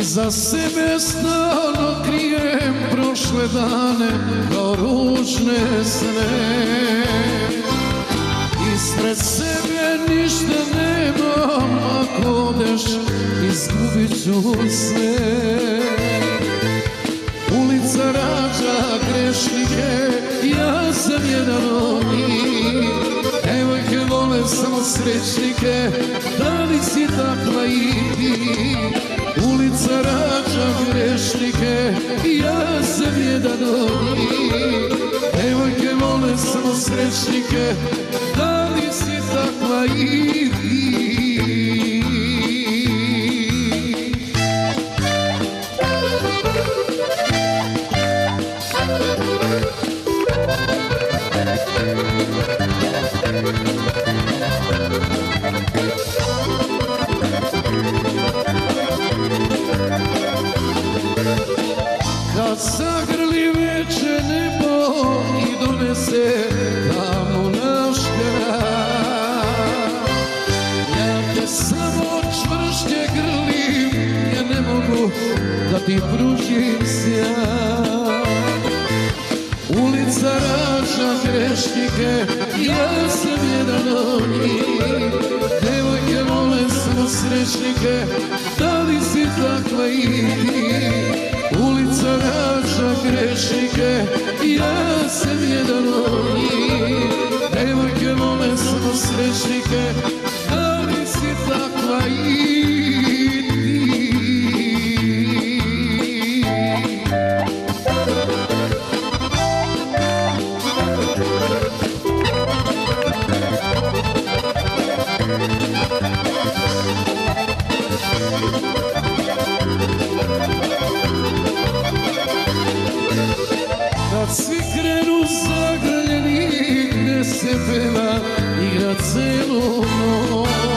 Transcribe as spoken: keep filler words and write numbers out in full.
Za sebe stalno krijem prošle dane kao ružne sne. Ispred sebe ništa nemam, ako odeš izgubit ću sve. Ulica rađa grešnike, ja sam jedan od njih. Devojke vole samo srećnike, da li si takva i ti? Ulica rađa grešnike, ja sam jedan od njih. Devojke vole samo srećnike, da li si takva i ti? Kad zagrli veče nebo i donese tamnu naš grad, ja te samo čvršće grlim, ja ne mogu da ti pružim sjaj. Ulica rađa grešnike, ja sam jedan od njih. Devojke vole samo srećnike, da li si takva i ti? Ulica rađa grešnike, ja sam jedan od njih. Devojke vole samo srećnike, da li si takva i ti? Kad svi krenu zagrljeni, gde se peva igra celu noć,